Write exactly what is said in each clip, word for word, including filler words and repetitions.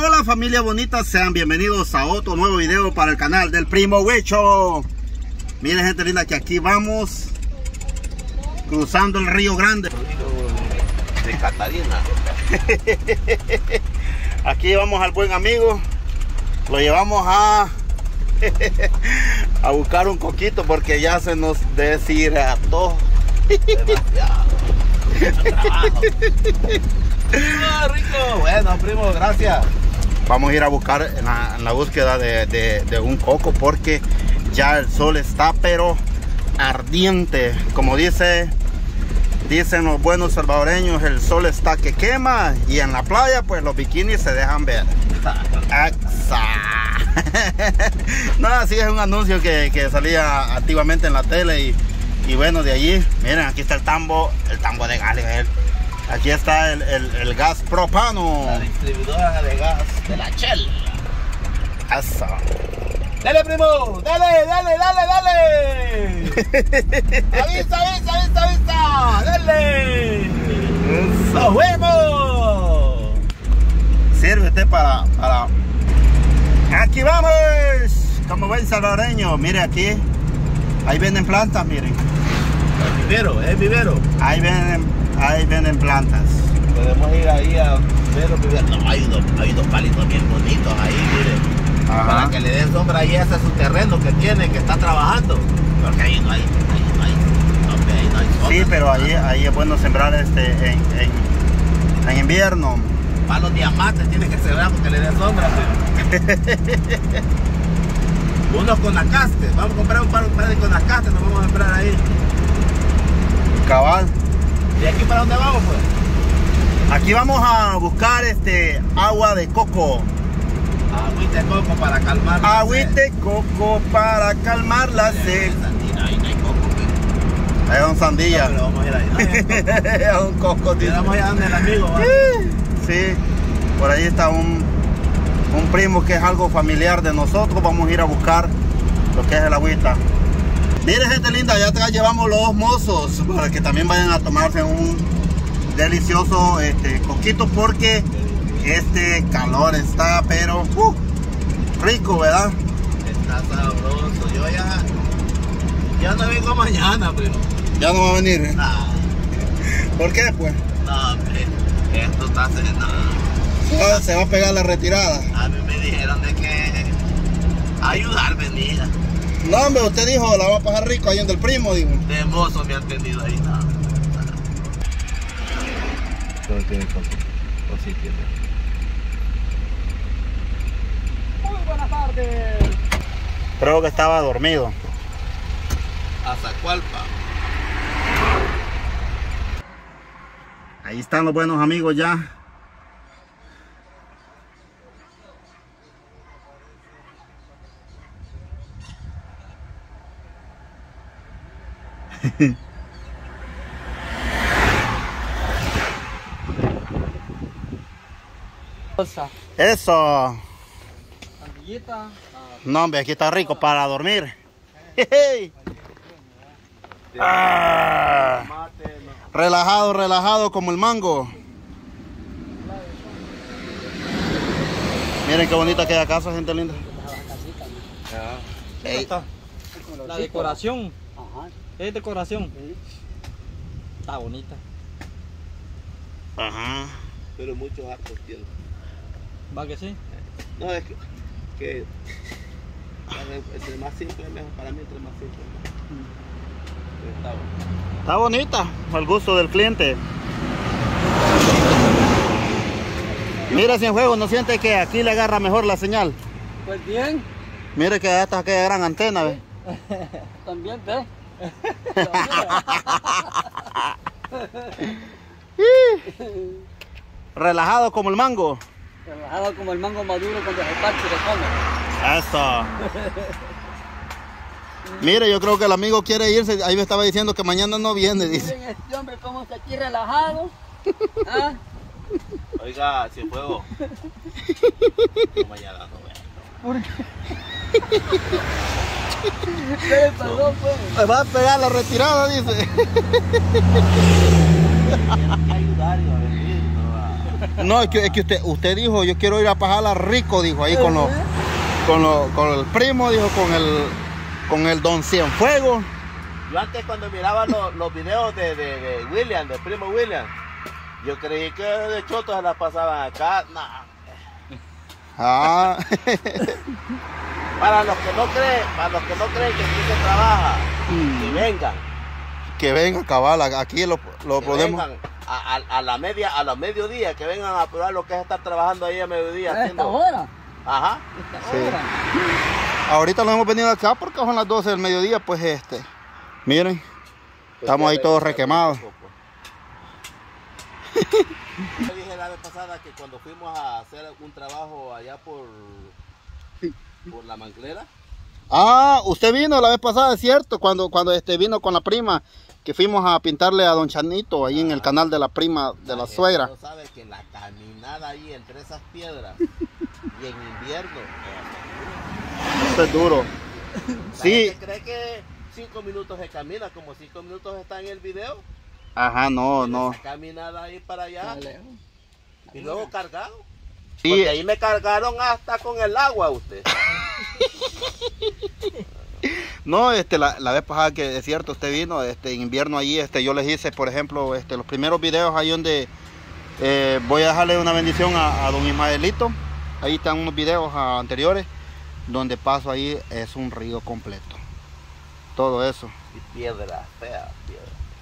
Hola familia bonita, sean bienvenidos a otro nuevo video para el canal del Primo Huicho. Miren gente linda que aquí vamos cruzando el Río Grande de Catarina. Aquí vamos al buen amigo, lo llevamos a a buscar un coquito porque ya se nos deshidrató. Demasiado. Trabajo. Primo, rico. Bueno, primo, gracias. Vamos a ir a buscar en la, en la búsqueda de, de, de un coco porque ya el sol está pero ardiente. Como dice, dicen los buenos salvadoreños, el sol está que quema y en la playa pues los bikinis se dejan ver. No, así es un anuncio que, que salía activamente en la tele y, y bueno, de allí, miren, aquí está el tambo, el tambo de gas. Aquí está el, el, el gas propano. La distribuidora de gas de la Shell. Eso. Dale, primo, dale, dale, dale, dale. Avisa, avisa, avisa, avisa. Dale. Eso. ¡Nos vemos! Sirve usted para, para... Aquí vamos. Como ven salvadoreño, mire aquí. Ahí venden plantas, miren. El vivero, el vivero. Ahí venden, ahí venden plantas. Podemos ir ahí a ver los viveros. No, hay dos, hay dos palitos bien bonitos ahí, mire. Ajá. Para que le den sombra ahí a ese su terreno que tiene, que está trabajando. Porque ahí no hay, ahí no hay, no, ahí no hay sombra. Sí, pero ahí, ahí es bueno sembrar este en, en, en invierno. Para los diamantes tiene que sembrar porque le den sombra. Unos con acastes, vamos a comprar un par, un par de con acastes, nos vamos a sembrar ahí. Cabal. ¿De aquí para dónde vamos pues? Aquí vamos a buscar este agua de coco. Agüita de coco para calmar la Agüita de coco para calmar la sed. Ahí no hay coco, pues. Ahí es un sandía. No, pero vamos a ir ahí. No, Es un coco, y dice. vamos allá donde el amigo, ¿va? Sí, por ahí está un, un primo que es algo familiar de nosotros. Vamos a ir a buscar lo que es el agüita. Miren gente linda, ya atrás llevamos los mozos para que también vayan a tomarse un delicioso este, coquito porque este calor está pero uh, rico, ¿verdad? Está sabroso. Yo ya, ya no vengo mañana, primo. Ya no va a venir. Nah, ¿Por qué pues? no, hombre, esto está haciendo nada. Se va, se va a pegar la retirada. A mí me dijeron de que ayudar venía. No hombre, usted dijo la va a pasar rico ahí donde el primo, dijo. De mozo me han tenido ahí, nada. Todo tiene coco. O sí tiene. Muy buenas tardes. Creo que estaba dormido. Azacualpa. Ahí están los buenos amigos ya. Eso. Sandillita. No hombre, aquí está rico para dormir. Ah, relajado, relajado como el mango. Miren qué bonita queda casa, gente linda. Ey. La decoración. Es decoración. Está bonita. Ajá. Pero muchos actos tiene. ¿Va que sí? No, es que, que entre más simple es mejor. Para mí entre más simple es mejor. Pero está bueno. Está bonita, al gusto del cliente. Mira, Cienfuegos, ¿no siente que aquí le agarra mejor la señal? Pues bien. Mire que esta aquella gran antena, ¿ve? También, ¿ves? Relajado como el mango. Relajado como el mango maduro cuando se parte de come. Eso. Mire, yo creo que el amigo quiere irse. Ahí me estaba diciendo que mañana no viene, dice. Miren este hombre cómo está aquí relajado. ¿Ah? Oiga, si fuego. No, mañana no voy. ¿Por qué? ¿Qué le pasó, pues? Me va a pegar la retirada, dice. Hay que ayudar y va a venir. No va. No, es que, es que usted, usted dijo, yo quiero ir a Pajala rico, dijo, ahí con, lo, con, lo, con el primo, dijo, con el, con el Don Cienfuegos. Yo antes cuando miraba los, los videos de, de, de William, del primo William, yo creí que de chotos se la pasaban acá. Nah. Ah. Para los que no creen, para los que no creen que aquí se trabaja, mm. que vengan. Que vengan, cabal, aquí lo, lo podemos. Vengan a, a, a la media, a los mediodías, que vengan a probar lo que es estar trabajando ahí a mediodía. ¿A esta hora? Ajá. Esta sí. hora. Ahorita nos hemos venido acá porque son las doce del mediodía, pues este. Miren, pues estamos ahí todos requemados. Yo dije la vez pasada que cuando fuimos a hacer un trabajo allá por, por la Manclera. Ah, usted vino la vez pasada, es cierto, cuando, cuando este vino con la prima, que fuimos a pintarle a Don Chanito ahí ah, en el canal de la prima de la, la suegra. No sabe que la caminada ahí entre esas piedras y en invierno eso es duro. La Sí. gente cree que cinco minutos se camina, como cinco minutos está en el video. Ajá, no, no. Esa caminada ahí para allá y luego cargado. Sí. Porque ahí me cargaron hasta con el agua usted. No, este, la, la vez pasada que es cierto, usted vino, este, en invierno allí, este, yo les hice, por ejemplo, este, los primeros videos ahí donde eh, voy a dejarle una bendición a, a don Ismaelito. Ahí están unos videos uh, anteriores, donde paso ahí, es un río completo. Todo eso. Y piedra, fea, piedra.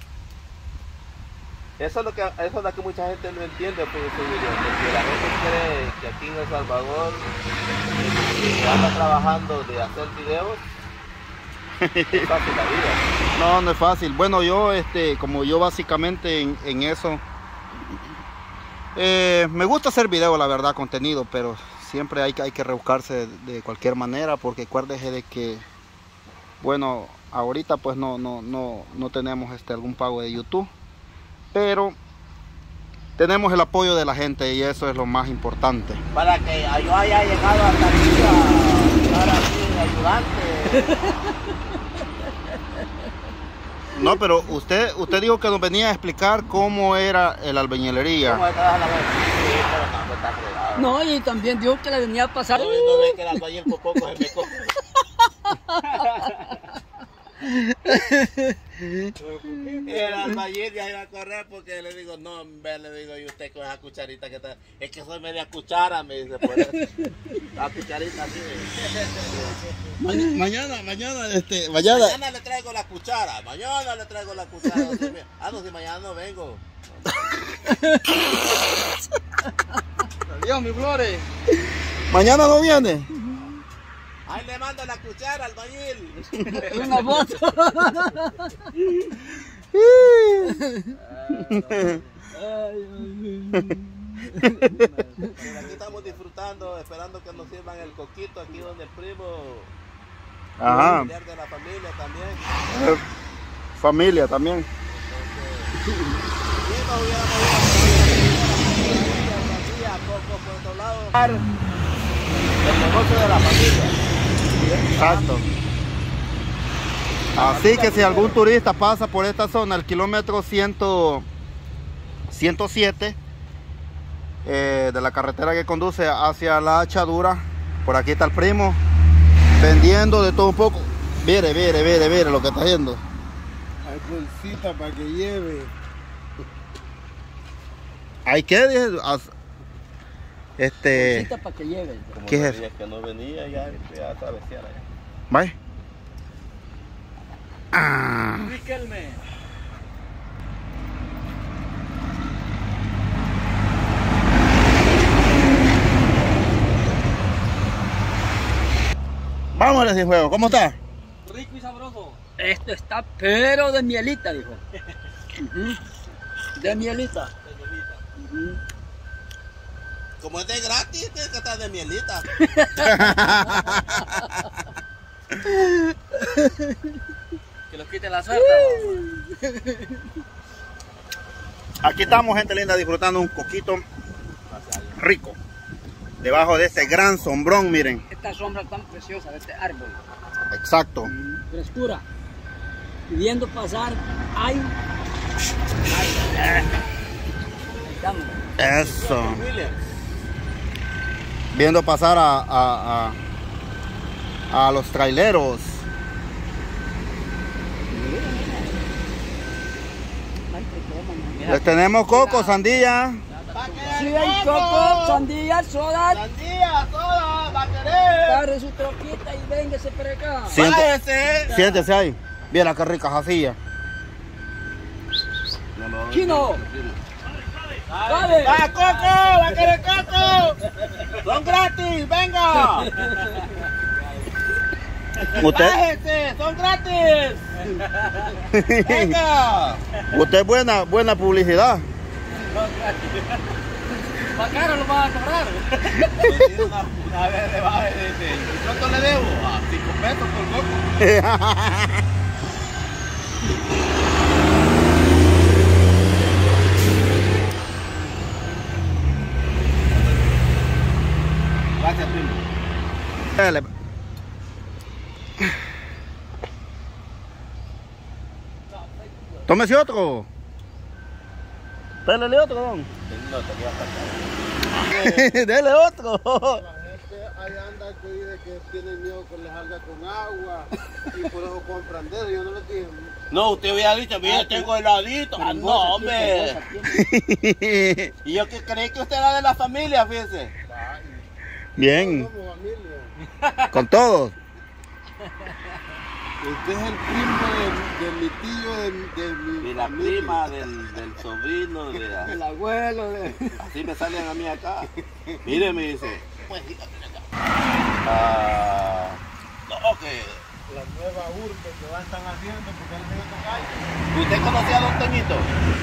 Eso es lo que, eso es lo que mucha gente no entiende, pues, porque la gente cree que aquí en El Salvador se anda trabajando de hacer videos. Es fácil la vida. No, no es fácil. Bueno, yo, este, como yo básicamente en, en eso, eh, me gusta hacer videos, la verdad, contenido, pero siempre hay que, hay que rebuscarse de, de cualquier manera, porque acuérdese de que, bueno, ahorita pues no, no, no, no tenemos este, algún pago de YouTube, pero tenemos el apoyo de la gente y eso es lo más importante. Para que yo haya llegado hasta aquí a estar aquí de ayudante. No, pero usted usted dijo que nos venía a explicar cómo era el albañilería. ¿Cómo era la albañilería? No, y también dijo que le venía a pasar. No, no ve que el albañil por poco se me coge. El albañil ya iba a correr porque le digo, no, ve, le digo, y usted con esa cucharita que está, es que soy media cuchara, me dice, pues, la cucharita así. Ma mañana, mañana, este, mañana. Mañana le traigo la cuchara, mañana le traigo la cuchara. Ah, no, si mañana no vengo. Adiós, mi flores. Mañana no viene. Ahí le mando la cuchara al albañil. Una foto. Aquí estamos disfrutando, esperando que nos sirvan el coquito aquí donde el primo. Ajá. El familiar de la familia también. Eh, familia también. Entonces, si nos hubiéramos ido a poco por otro lado. El negocio de la familia. Exacto. Así que si algún turista pasa por esta zona, el kilómetro ciento siete eh, de la carretera que conduce hacia la Hachadura, por aquí está el primo vendiendo de todo un poco. Mire, mire, mire, mire lo que está haciendo. Hay bolsita para que lleve. ¿Hay qué? Dije, este... Bolsita para que lleve. ¿Qué es eso? Que no venía ya, ya sabes, ya. ¿Vaya? Ah. Ubíquenme. Vámonos sin juego, ¿cómo está? Rico y sabroso. Esto está pero de mielita, dijo. Uh-huh. De mielita. De mielita. Uh-huh. Como es de gratis, tienes que estar de mielita. Que los quite la suerte. Aquí estamos, gente linda, disfrutando un coquito rico. Debajo de este gran sombrón, miren. Esta sombra tan preciosa de este árbol. Exacto. Frescura. Pidiendo pasar. Ay. Ay. Ahí estamos. Eso. Viendo pasar a, a, a, a los traileros. Les tenemos coco, sandía. Sí, hay coco, sandía, soda. Sandía, soda, va a querer. Agarre su troquita y véngase para acá. Siéntese, siéntese ahí. Viera qué rica jacilla. Chino. Dale. ¡Va, coco! ¡Va a querer coco! ¡Son gratis! ¡Venga! ¿Usted? ¡Bájese! ¡Son gratis! ¡Venga! Usted es buena, buena publicidad. Más caro lo van a cobrar. Una, una vez le baje, dice, ¿y cuánto le debo? A cinco pesos por coco. Gracias, primo. Dale. Tómese otro. Dale otro, don. No, tenía hasta Dele otro. La gente ahí anda que dice que tienen miedo que les salga con agua y por eso compran de eso. Yo no les dije. No, usted hubiera dicho, mira, tengo heladito. Ah, no, hombre. Y yo que creí que usted era de la familia, fíjese. Bien. Somos familia. Con todos. Usted es el primo de, de mi tío, de, de mi De la familia. prima, del, del sobrino, de la... El abuelo. De... Así me salen a mí acá. Mire, me dice. Ah, no, que. La nueva urbe que van están haciendo porque él tiene tocayo. ¿Usted conocía a Don Toñito?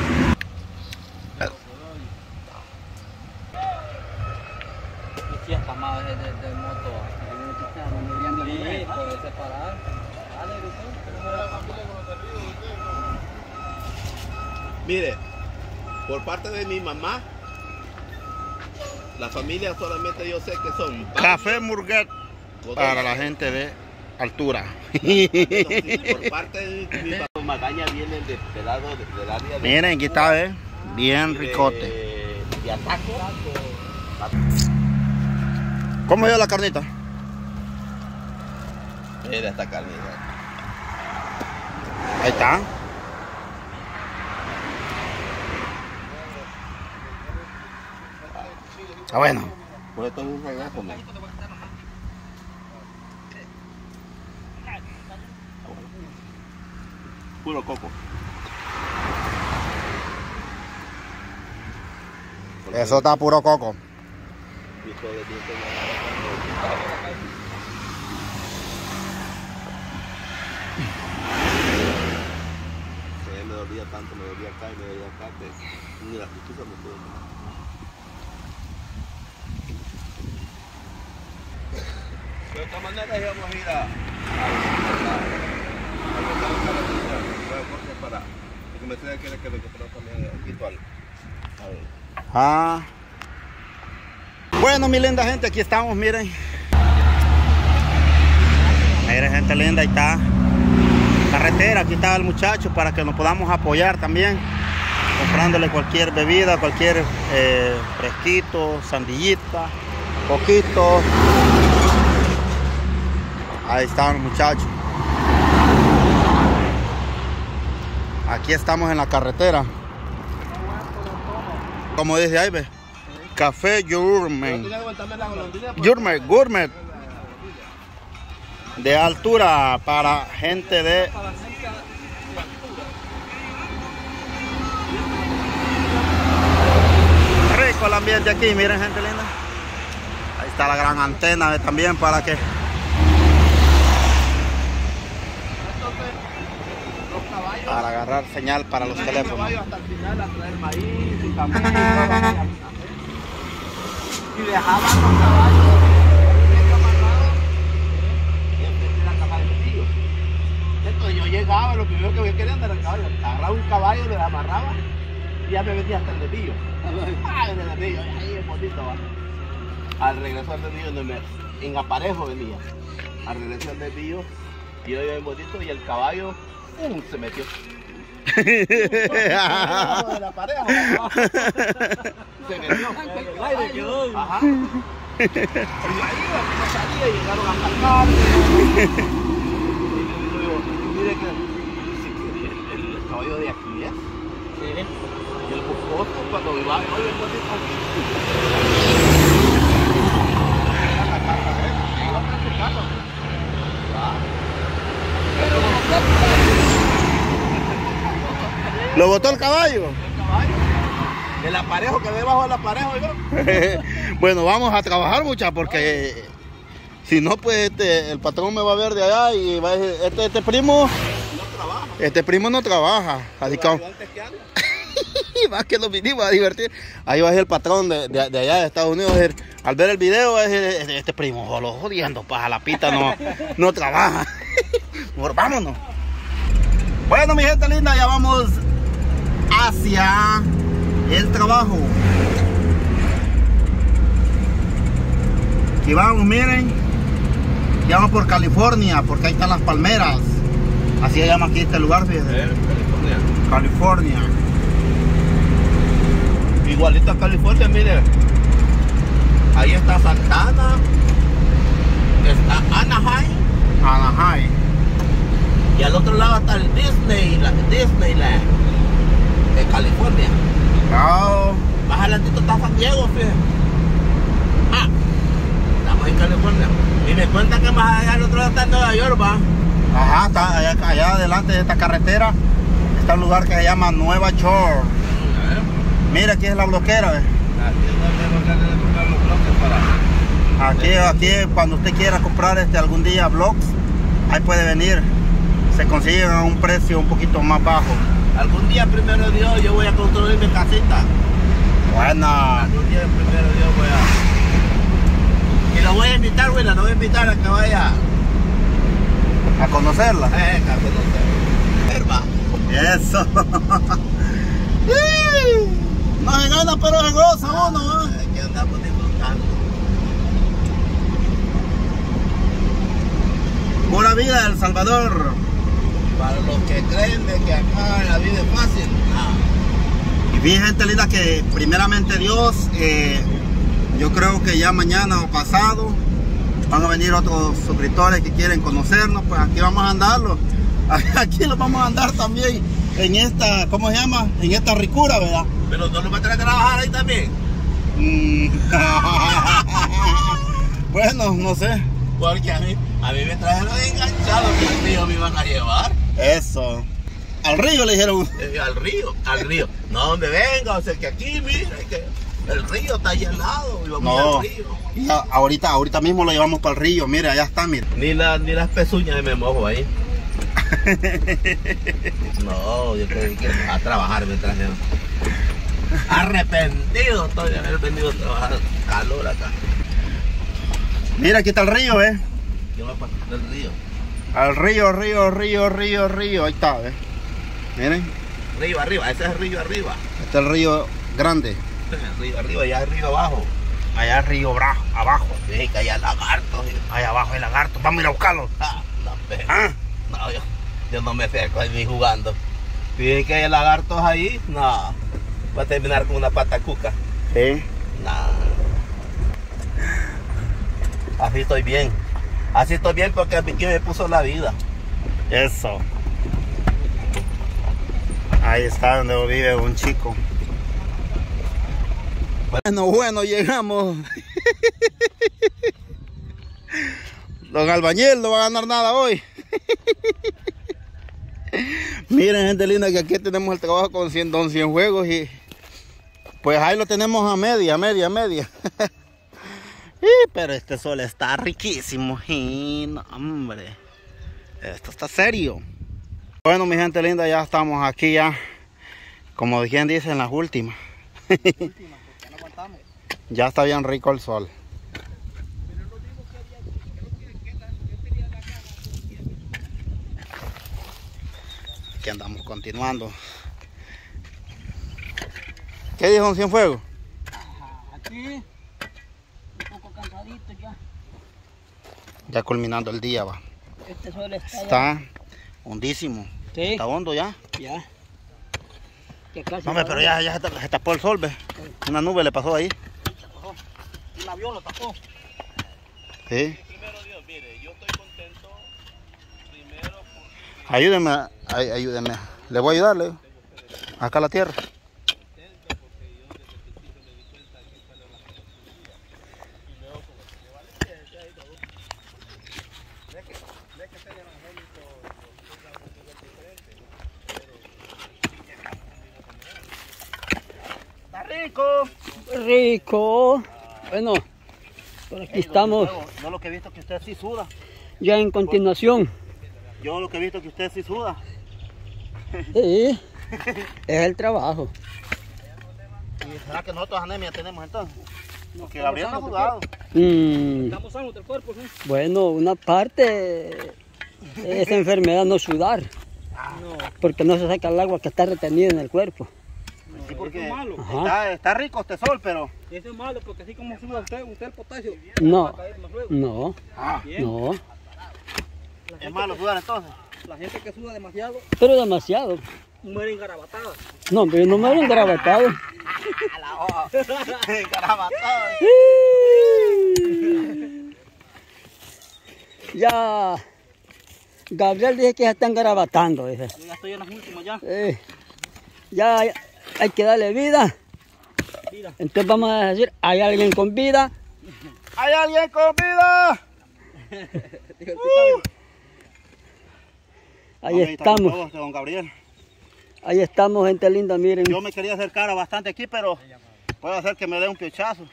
Y si hasta más de, de, de moto. Sí, puede separar. Dale, Mire, por parte de mi mamá, la familia solamente yo sé que son Café Murguet para la gente de altura. por parte de mi mamá, Magaña vienen de, del lado de, del área de... Miren, aquí está, ¿eh? Bien ricote. De, de Ataco. ¿Cómo es la carnita? Mira esta carnita. Ahí está. Está bueno. Por esto es un regazo, man. Puro coco. Eso está puro coco. Me dolía tanto, me dolía acá y me dolía acá que ni la justicia me pudo. De otra manera íbamos a ir a para porque me decía que era que lo encontramos también habitual. Ah. Bueno, mi linda gente, aquí estamos, miren. Miren, gente linda, ahí está. Carretera, aquí está el muchacho para que nos podamos apoyar también, comprándole cualquier bebida, cualquier eh, fresquito, sandillita, poquito. Ahí están los muchachos. Aquí estamos en la carretera. Como dice ahí, ve. Café Gourmet. Gourmet, gourmet. De altura para gente de... Rico el ambiente aquí, miren, gente linda. Ahí está la gran antena también para que... Para agarrar señal para los teléfonos. Hasta el final a traer maíz y café y dejaban los caballos bien amarrados en la caja de tío. Entonces yo llegaba, lo primero que yo quería era el caballo. Agarraba un caballo, le amarraba y ya me venía hasta el dedillo. Ah, en el dedillo, ahí es bonito, va. Al regresar del dedillo, no me, en aparejo venía. Al regresar del dedillo, yo iba en bonito y el caballo ¡pum! Se metió. de la pareja. Se metió. El aire quedó. Ajá. Y ahí iba, no salía y llegaron a cargar. Y yo digo, mire que el, el caballo de aquí es. Sí. Y el buscoso cuando iba, oye, ¿Lo botó el caballo? El caballo. El aparejo que debajo del aparejo, yo. Bueno, vamos a trabajar, mucha, porque si no, pues este, el patrón me va a ver de allá y va a decir, este, este primo No trabaja. Este primo no trabaja. Así que más que nos vinimos a divertir. Ahí va a ser el patrón de, de, de allá de Estados Unidos. Al ver el video, va a decir, este, este primo, solo jodiendo, paja, la pita no, no trabaja. Bueno, vámonos. Bueno, mi gente linda, ya vamos hacia el trabajo. Aquí vamos, miren. Ya vamos por California, porque ahí están las palmeras. Así se llama aquí este lugar, fíjense. California. California. Igualito a California, mire. Ahí está Santana. Está Anaheim. Anaheim. Y al otro lado está el Disney, la Disneyland de California. Oh. Más adelantito está San Diego, fíjate. Ah, estamos en California. Y me cuentan que más allá al otro lado está en Nueva York, va. Ajá, está allá, allá adelante de esta carretera está un lugar que se llama Nueva York. Mira, aquí es la bloquera, ¿ves? Aquí es donde van a comprar los bloques para... Aquí, aquí cuando usted quiera comprar este algún día blocks, ahí puede venir. Se consiguen a un precio un poquito más bajo. Algún día, primero Dios, yo voy a construir mi casita. Bueno. Algún día, primero Dios, voy a... Y lo voy a invitar, güey, lo voy a invitar a que vaya... A conocerla. Eh, a conocer. Eso. No se gana, pero se goza uno, ¿eh? Aquí andamos disfrutando. Pura vida, El Salvador. Para los que creen de que acá la vida es fácil, no. Y bien, gente linda, que primeramente Dios, eh, yo creo que ya mañana o pasado van a venir otros suscriptores que quieren conocernos. Pues aquí vamos a andarlo. Aquí los vamos a andar también en esta, ¿cómo se llama? En esta ricura, ¿verdad? Pero no nos va a traer a trabajar ahí también. Mm. Bueno, no sé. Porque a mí, a mí me trajeron enganchado que al río me iban a llevar. Eso. Al río le dijeron. Eh, al río, al río. No, donde venga, o sea que aquí, mira, que el río está allá al lado. Y vamos No. al río. Y a- ahorita, ahorita mismo lo llevamos para el río. Mire, allá está, mire. Ni, la, ni las pezuñas me mojo ahí. No, yo creo que a trabajar me trajeron. Arrepentido estoy de haber venido a trabajar. Calor acá. Mira, aquí está el río, ¿eh? Yo voy a pasar del río. Al río, río, río, río, río. Ahí está, ¿ves? Miren, Río arriba, ese es el río arriba. este es el río grande. Este es el río arriba, allá el río abajo. Allá el río bra- abajo. Sí, que allá lagartos. Allá abajo hay lagarto. Vamos a ir a buscarlo. Ah, no, pe- ¿Ah? no yo, yo no me acerco ahí ni jugando. Fíjense que hay lagartos ahí, no. Va a terminar con una pata cuca. Sí. No. Así estoy bien. Así estoy bien porque aquí me puso la vida. Eso. Ahí está donde vive un chico. Bueno, bueno, llegamos. Don Albañil no va a ganar nada hoy. Miren, gente linda, que aquí tenemos el trabajo con cien, don Cienfuegos y pues ahí lo tenemos a media, media, media. Y, pero este sol está riquísimo. Y, no, hombre, esto está serio. Bueno, mi gente linda, ya estamos aquí ya, como quien dice, en las últimas. Ya está bien rico el sol. Aquí andamos continuando. ¿Qué dijo don Cienfuegos? Aquí, un poco cansadito ya. Ya culminando el día, va. Este sol está, Está hondísimo. ya. Sí, Está hondo ya. ya. Que casi No, hombre, pero ya, ya se, ta- se tapó el sol, ve. Una nube le pasó ahí. un avión lo tapó. Sí. Primero Dios, mire, yo estoy contento primero porque Ayúdeme, a- ay- ayúdeme. Le voy a ayudarle. Acá la tierra. Está rico. Rico. Bueno, por aquí Ey, estamos don Alfredo, yo lo que he visto es que usted sí suda. ya en continuación. Yo lo que he visto es que usted sí suda. Sí, es el trabajo. ¿Y será que nosotros anemia tenemos entonces? Porque Gabriel no ha sudado. Mm, Estamos sanos del cuerpo, ¿sí? bueno, una parte es enfermedad no sudar, porque no se saca el agua que está retenida en el cuerpo. Sí, porque eso es malo. Ajá. está, está rico este sol, pero... Eso es malo porque así como suda usted, usted el potasio, No, va a caer más luego. no, Ah, Bien. no, La es gente malo sudar entonces. que- La gente que suda demasiado pero demasiado. muere engarabatada. No, pero yo no me había engravatado. A la hoja. Carabatado. Ya, Gabriel dice que ya está engarabatando, dice. Yo ya estoy en las últimas ya. Eh, ya ya hay que darle vida. Mira, Entonces vamos a decir, hay alguien con vida. ¡Hay alguien con vida! dijo el picado. Ahí Hombre, está con estamos, todo este don Gabriel. ahí estamos, gente linda, miren. Yo me quería acercar a bastante aquí, pero puede hacer que me dé un piochazo.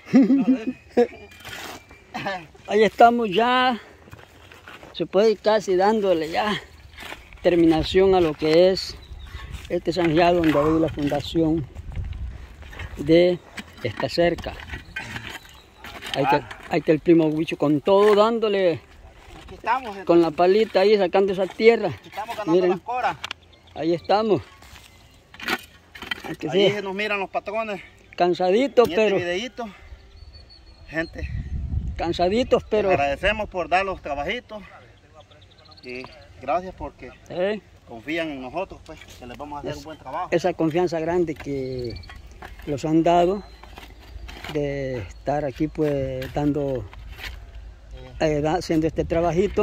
Ahí estamos ya, se puede ir casi dándole ya terminación a lo que es este zanjado donde hay la fundación de esta cerca. Ahí está, ahí está el primo Huicho con todo dándole Aquí estamos, gente. con la palita ahí sacando esa tierra. Aquí estamos ganando Miren. las coras. Ahí estamos. Hay que Ahí sí, se nos miran los patrones. cansaditos, En este pero videíto. Gente, cansaditos, pero agradecemos por dar los trabajitos. Y gracias porque eh, confían en nosotros, pues, que les vamos a hacer Es- un buen trabajo. esa confianza grande que los han dado de estar aquí pues dando eh, da- haciendo este trabajito,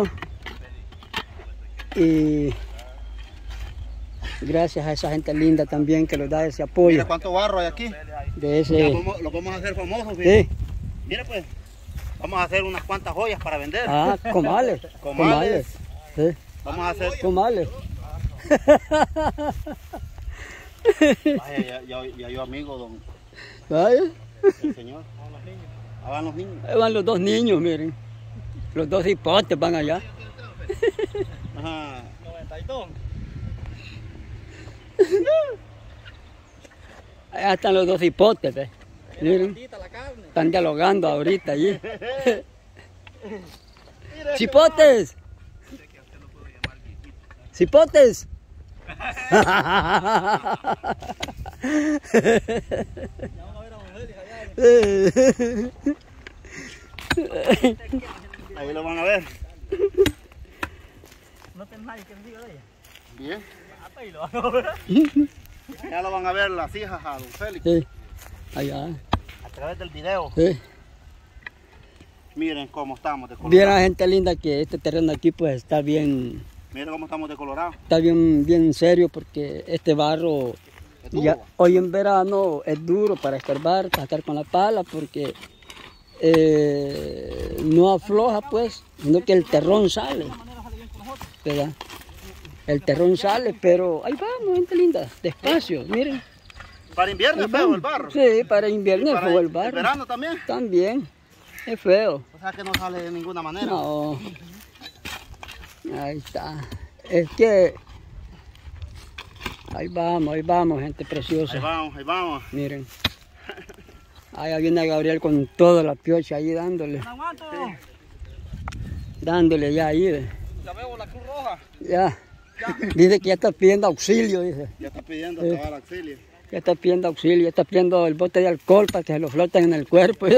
y gracias a esa gente linda también que nos da ese Mira apoyo cuánto barro hay aquí. de Ya ese vamos- lo vamos a hacer famosos. Mire. sí. Mira pues, vamos a hacer unas cuantas joyas para vender. Ah, comales, Comales. sí, Vamos a hacer... comales. Vaya, ya, ya, ya yo amigo, don Vaya, el señor. Ah, van los niños. ahí van los dos niños, miren, los dos hipotes van allá. Ajá. noventa y dos. Allá están los dos hipotes, ¿ves? Miren, Quita la carne. están dialogando ahorita allí. ¡Cipotes! ¡Cipotes! Ya vamos a ver a Don Félix allá. Ahí lo van a ver. No tenés nadie que me diga de ella. Bien. Hasta ahí lo van a ver. Ya lo van a ver las hijas a don Félix Sí, allá, a través del video. sí. Miren cómo estamos de Vieron colorado. gente linda que este terreno aquí pues está bien, Miren cómo estamos de colorado. está bien, bien serio, porque este barro Es duro. ya hoy en verano es duro para escarbar, para sacar con la pala, porque eh, no afloja pues, sino que el terrón sale, ¿verdad? El terrón sale, pero ahí vamos, gente linda, despacio, miren. Para invierno es feo el barro. Sí, para invierno Y es para feo el el barro. verano también. También, es feo. O sea que no sale de ninguna manera. No. Ahí está. Es que ahí vamos, ahí vamos, gente Ahí preciosa. vamos, ahí vamos. Miren. Ahí viene Gabriel con toda la piocha ahí dándole. No aguanto. Dándole ya ahí. ve. Ya veo la Cruz Roja. Ya. Dice que ya está pidiendo auxilio, dice. Ya está pidiendo Sí. acabar auxilio. Ya está pidiendo auxilio, ya está pidiendo el bote de alcohol para que se lo floten en el cuerpo.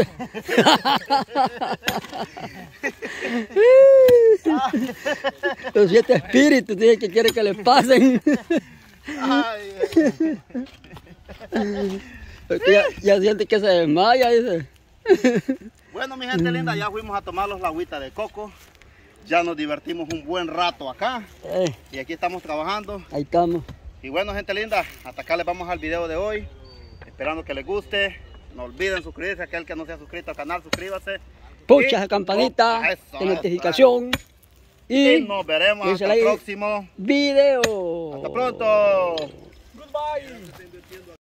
Los siete espíritus, dice que quiere que le pasen. Ay, ay. Porque ya, ya siente que se desmaya, dice. Bueno, mi gente linda, ya fuimos a tomarlos la agüita de coco. Ya nos divertimos un buen rato acá. Eh, Y aquí estamos trabajando. ahí estamos. Y bueno, gente linda, hasta acá les vamos al video de hoy. Esperando que les guste. No olviden suscribirse. Aquel que no se ha suscrito al canal, suscríbase. Pucha Y- esa campanita Eso, de eso, notificación. Y Y nos veremos y hasta se el la- próximo. video. Hasta pronto. Goodbye.